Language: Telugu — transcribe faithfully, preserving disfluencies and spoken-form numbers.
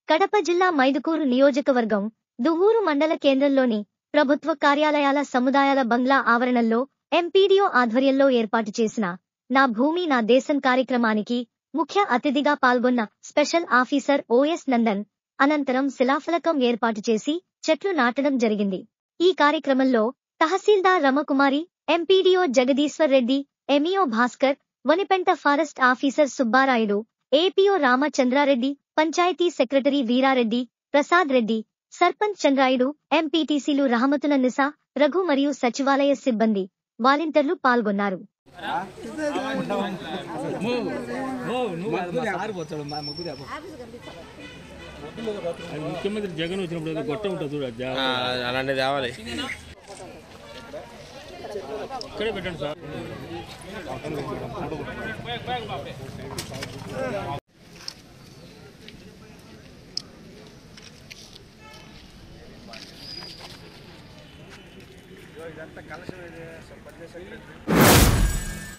కడప జిల్లా మైదుకూరు నియోజకవర్గం దువ్వూరు మండల కేంద్రంలోని ప్రభుత్వ కార్యాలయాల సముదాయాల బంగ్లా ఆవరణంలో ఎంపీడీఓ ఆధ్వర్యంలో ఏర్పాటు చేసిన నా భూమి నా దేశం కార్యక్రమానికి ముఖ్య అతిథిగా పాల్గొన్న స్పెషల్ ఆఫీసర్ ఓఎస్ నందన్ అనంతరం శిలాఫలకం ఏర్పాటు చేసి చెట్లు నాటడం జరిగింది। ఈ కార్యక్రమంలో Tahsildar Ramakumari, MPDO Jagadishwar Reddy, MEO Bhaskar, Vanipenta forest officer Subbarayudu, APO Ramachandrareddy, panchayat secretary Veerareddy, Prasad Reddy, sarpanch Chandrayudu, ఎంపీటీసీలు రహమతున్ననిసా, రఘు మరియు సచివాలయ సిబ్బంది, వాలంటీర్లు పాల్గొన్నారు। ముఖ్యమంత్రి జగన్ వచ్చినప్పుడు గొట్ట ఉంటుంది అలాంటిది కావాలి ఇక్కడే పెట్టండి సార్। ఇదంతా కలెక్షన్